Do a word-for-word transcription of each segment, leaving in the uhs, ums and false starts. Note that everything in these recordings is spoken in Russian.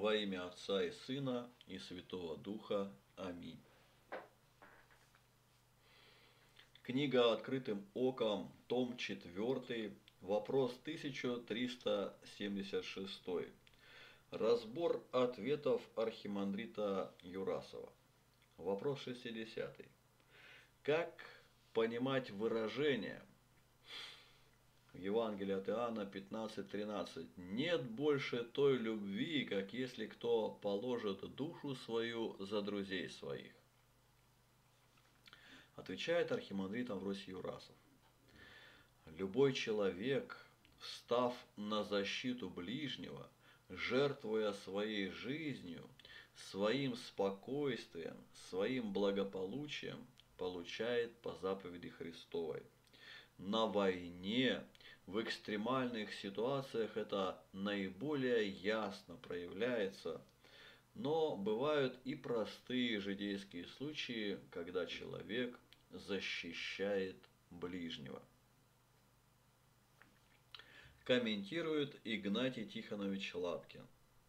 Во имя Отца и Сына и Святого Духа. Аминь. Книга «Открытым оком», том четвёртый, вопрос тысяча триста семьдесят шесть. Разбор ответов архимандрита Юрасова. Вопрос шестидесятый. Как понимать выражение в Евангелии от Иоанна пятнадцать тринадцать? Нет больше той любви, как если кто положит душу свою за друзей своих. Отвечает архимандрит Амвросий Юрасов. Любой человек, встав на защиту ближнего, жертвуя своей жизнью, своим спокойствием, своим благополучием, получает по заповеди Христовой. На войне, в экстремальных ситуациях это наиболее ясно проявляется, но бывают и простые житейские случаи, когда человек защищает ближнего. Комментирует Игнатий Тихонович Лапкин.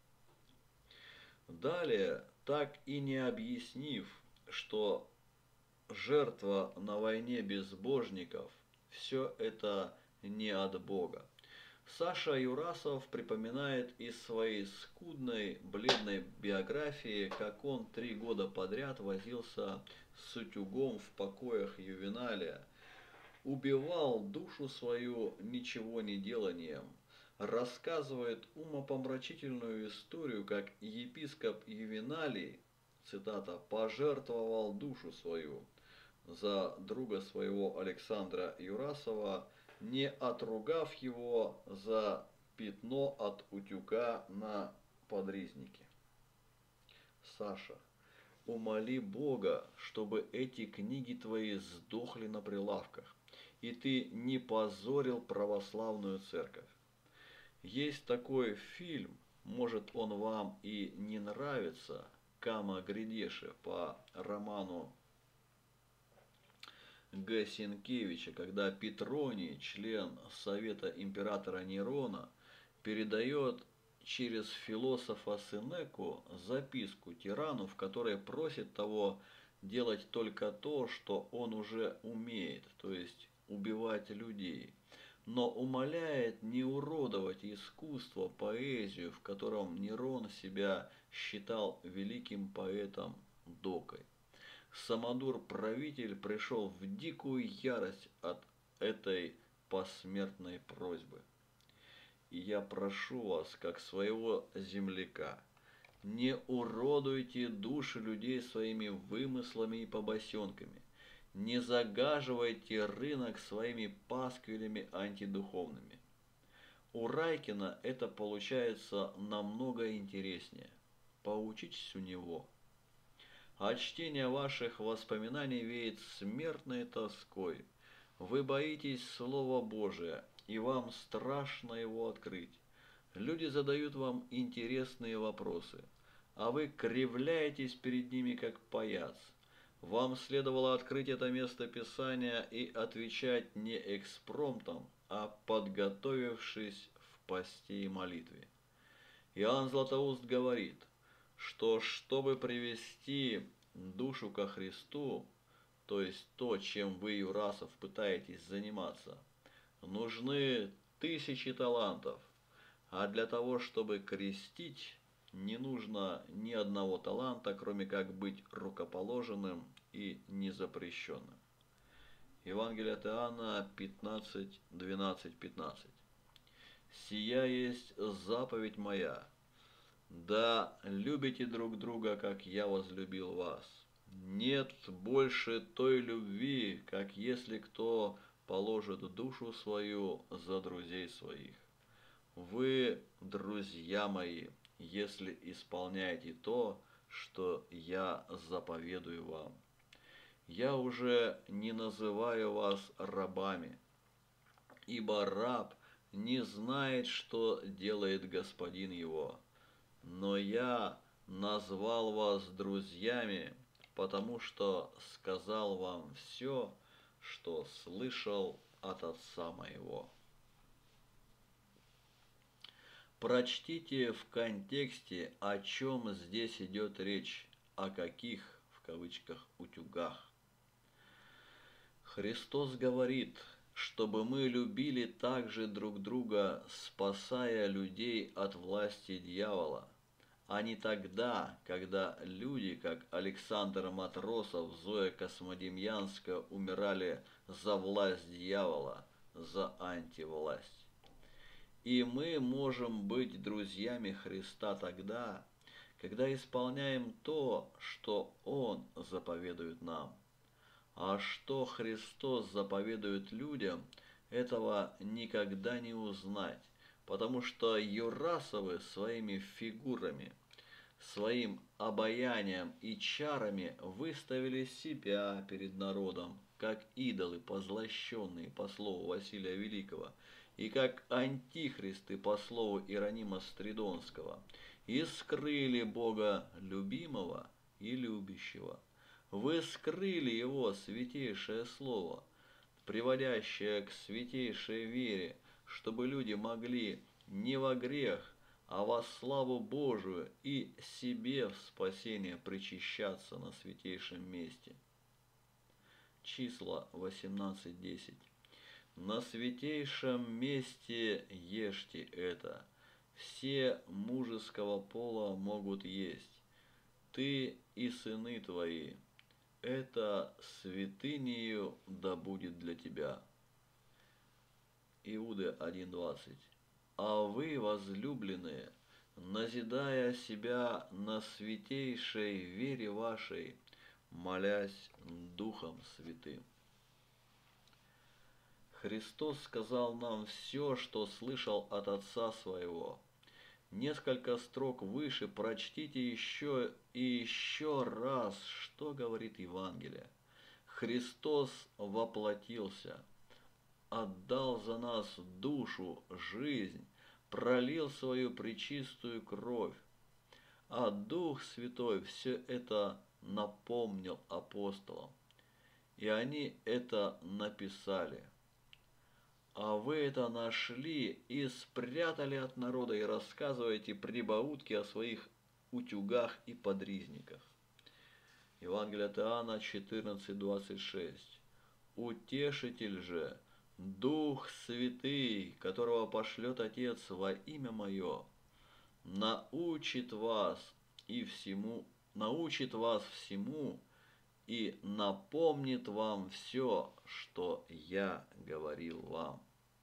Далее, так и не объяснив, что жертва на войне безбожников – все это не от Бога, Саша Юрасов припоминает из своей скудной, бледной биографии, как он три года подряд возился с утюгом в покоях Ювеналия, убивал душу свою ничего не деланием, рассказывает умопомрачительную историю, как епископ Ювеналий, цитата, «пожертвовал душу свою» за друга своего Александра Юрасова, не отругав его за пятно от утюга на подризнике. Саша, умоли Бога, чтобы эти книги твои сдохли на прилавках, и ты не позорил православную церковь. Есть такой фильм, может он вам и не нравится, Кама Гридеши по роману Г. Сенкевича, когда Петроний, член Совета императора Нерона, передает через философа Сенеку записку тирану, в которой просит того делать только то, что он уже умеет, то есть убивать людей, но умоляет не уродовать искусство, поэзию, в котором Нерон себя считал великим поэтом Докой. Самодур-правитель пришел в дикую ярость от этой посмертной просьбы. И я прошу вас, как своего земляка, не уродуйте души людей своими вымыслами и побосенками, не загаживайте рынок своими пасквилями антидуховными. У Райкина это получается намного интереснее. Поучитесь у него. От чтения ваших воспоминаний веет смертной тоской. Вы боитесь Слова Божия, и вам страшно его открыть. Люди задают вам интересные вопросы, а вы кривляетесь перед ними, как паяц. Вам следовало открыть это место Писания и отвечать не экспромтом, а подготовившись в посте и молитве. Иоанн Златоуст говорит, что чтобы привести душу ко Христу, то есть то, чем вы, Юрасов, пытаетесь заниматься, нужны тысячи талантов, а для того, чтобы крестить, не нужно ни одного таланта, кроме как быть рукоположенным и незапрещенным. Евангелие от Иоанна пятнадцать, двенадцать, пятнадцать. «Сия есть заповедь моя, да любите друг друга, как я возлюбил вас. Нет больше той любви, как если кто положит душу свою за друзей своих. Вы, друзья мои, если исполняете то, что я заповедую вам. Я уже не называю вас рабами, ибо раб не знает, что делает господин его. Но я назвал вас друзьями, потому что сказал вам все, что слышал от Отца моего». Прочтите в контексте, о чем здесь идет речь, о каких, в кавычках, утюгах. Христос говорит, чтобы мы любили также друг друга, спасая людей от власти дьявола, а не тогда, когда люди, как Александр Матросов, Зоя Космодемьянская, умирали за власть дьявола, за антивласть. И мы можем быть друзьями Христа тогда, когда исполняем то, что Он заповедует нам. А что Христос заповедует людям, этого никогда не узнать, потому что Юрасовы своими фигурами, своим обаянием и чарами выставили себя перед народом, как идолы, позлощенные по слову Василия Великого, и как антихристы по слову Иеронима Стридонского, и скрыли Бога любимого и любящего. Вы скрыли Его святейшее Слово, приводящее к святейшей вере, чтобы люди могли не во грех, а во славу Божию и себе в спасение причащаться на святейшем месте. Числа восемнадцать десять. На святейшем месте ешьте это. Все мужеского пола могут есть. Ты и сыны твои. Это святынею да будет для тебя. Иуды один двадцать. А вы, возлюбленные, назидая себя на святейшей вере вашей, молясь Духом Святым. Христос сказал нам все, что слышал от Отца Своего. Несколько строк выше прочтите еще и еще раз, что говорит Евангелие. Христос воплотился, отдал за нас душу, жизнь, пролил свою пречистую кровь, а Дух Святой все это напомнил апостолам, и они это написали. А вы это нашли и спрятали от народа и рассказываете прибаутки о своих утюгах и подризниках. Евангелие от Иоанна четырнадцать двадцать шесть. Утешитель же, Дух Святый, которого пошлет Отец во имя Мое, научит вас и всему, научит вас всему и напомнит вам все, что я говорил вам.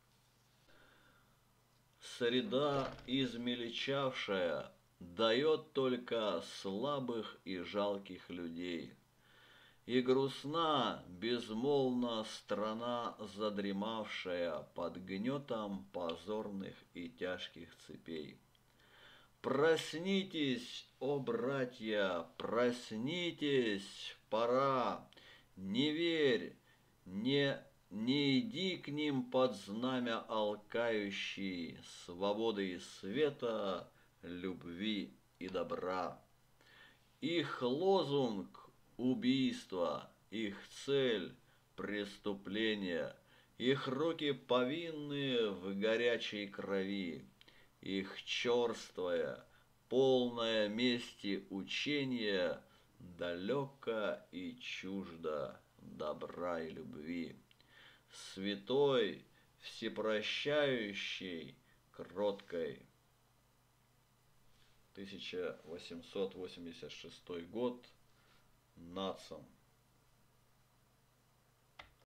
Среда измельчавшая дает только слабых и жалких людей. И грустна, безмолвна страна, задремавшая под гнетом позорных и тяжких цепей. Проснитесь, о братья, проснитесь, пора, не верь, не, не иди к ним под знамя алкающей свободы и света, любви и добра. Их лозунг – убийство, их цель – преступление, их руки повинны в горячей крови. Их черствое, полное мести учение, далеко и чуждо добра и любви. Святой, всепрощающий, кроткой. тысяча восемьсот восемьдесят шестой год. Нацам.